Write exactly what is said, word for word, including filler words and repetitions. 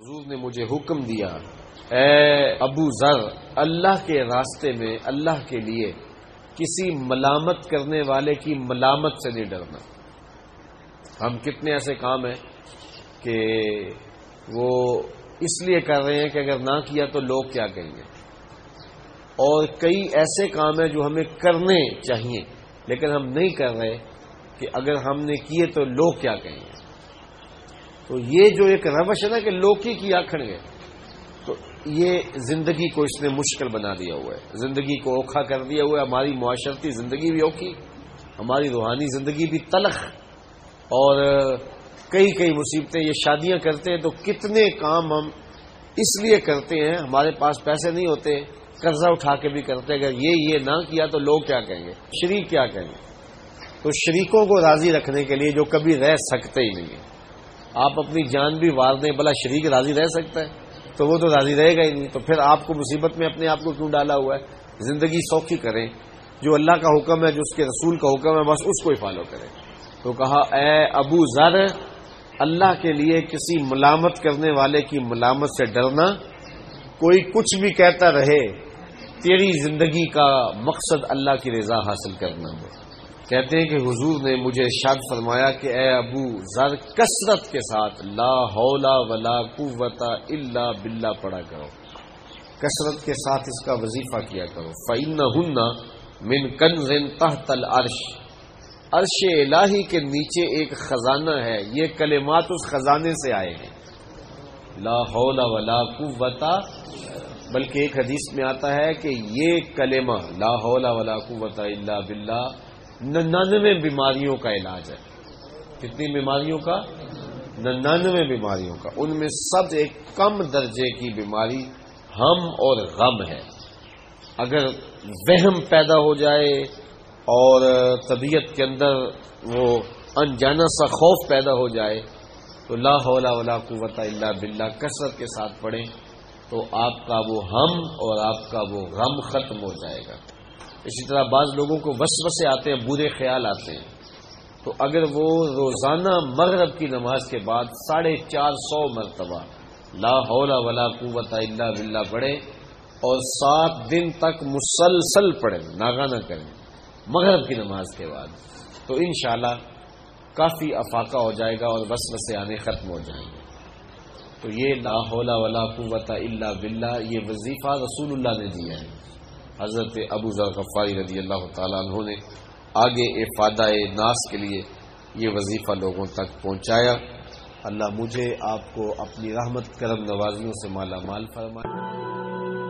حضور نے مجھے حکم دیا، اے ابو ذر، اللہ کے راستے میں اللہ کے لیے کسی ملامت کرنے والے کی ملامت سے نہیں ڈرنا۔ ہم کتنے ایسے کام ہیں کہ وہ اس لیے کر رہے ہیں کہ اگر نہ کیا تو لوگ کیا کہیں گے، اور کئی ایسے کام ہیں جو ہمیں کرنے چاہیے لیکن ہم نہیں کر رہے کہ اگر ہم نے کیے تو لوگ کیا کہیں گے۔ تو یہ جو ایک روش ہے نا کہ لوگ کی کیا کھڑیں گے، تو یہ زندگی کو اس نے مشکل بنا دیا ہوا ہے، زندگی کو اوکھا کر دیا ہوا ہے۔ ہماری معاشرتی زندگی بھی اوکھی، ہماری روحانی زندگی بھی تلخ، اور کئی کئی مصیبتیں۔ یہ شادیاں کرتے ہیں تو کتنے کام ہم اس لیے کرتے ہیں، ہمارے پاس پیسے نہیں ہوتے، قرضہ اٹھا کے بھی کرتے ہیں، اگر یہ یہ نہ کیا تو لوگ کیا کہیں گے، شریک کیا کہیں گے۔ تو شریکوں کو راضی رکھنے کے لیے جو کبھی رہ سکتے ہی نہیں ہیں، آپ اپنی جان بھی وار دیں، بھلا شریک راضی رہ سکتا ہے؟ تو وہ تو راضی رہے گا ہی نہیں، تو پھر آپ کو مصیبت میں اپنے آپ کو کیوں ڈالا ہوا ہے؟ زندگی سوکھی کریں، جو اللہ کا حکم ہے، جو اس کے رسول کا حکم ہے، بس اس کو ہی فالو کریں۔ تو کہا، اے ابو ذر، اللہ کے لیے کسی ملامت کرنے والے کی ملامت سے ڈرنا، کوئی کچھ بھی کہتا رہے، تیری زندگی کا مقصد اللہ کی رضا حاصل کرنا ہے۔ کہتے ہیں کہ حضور نے مجھے ارشاد فرمایا کہ اے ابو ذر، کثرت کے ساتھ لا حول ولا قوت الا باللہ پڑھا کرو، کثرت کے ساتھ اس کا وظیفہ کیا کرو۔ فإنہن من کنز تحت العرش، عرش الہی کے نیچے ایک خزانہ ہے، یہ کلمات اس خزانے سے آئے ہیں، لا حول ولا قوت۔ بلکہ ایک حدیث میں آتا ہے کہ یہ کلمہ لا حول ولا قوت الا باللہ ننانوے بیماریوں کا علاج ہے۔ کتنی بیماریوں کا؟ ننانوے بیماریوں کا۔ ان میں سب ایک کم درجے کی بیماری ہم اور غم ہے۔ اگر وہم پیدا ہو جائے اور طبیعت کے اندر وہ انجانا سا خوف پیدا ہو جائے تو لا حول ولا قوت الا باللہ کثرت کے ساتھ پڑھیں، تو آپ کا وہ ہم اور آپ کا وہ غم ختم ہو جائے گا۔ اسی طرح بعض لوگوں کو وسوسے آتے ہیں، برے خیال آتے ہیں، تو اگر وہ روزانہ مغرب کی نماز کے بعد ساڑھے چار سو مرتبہ لا حول ولا قوت الا باللہ پڑھیں اور سات دن تک مسلسل پڑھیں، ناغہ نہ کریں مغرب کی نماز کے بعد، تو انشاءاللہ کافی افاقہ ہو جائے گا اور وسوسے آنے ختم ہو جائیں گے۔ تو یہ لا حول ولا قوت الا باللہ، یہ وظیفہ رسول اللہ نے دیا ہے۔ حضرت ابو ذر غفاری رضی اللہ تعالیٰ عنہ نے آگے افادہ ناس کے لیے یہ وظیفہ لوگوں تک پہنچایا۔ اللہ مجھے آپ کو اپنی رحمت کرم نوازیوں سے مالا مال فرمائے۔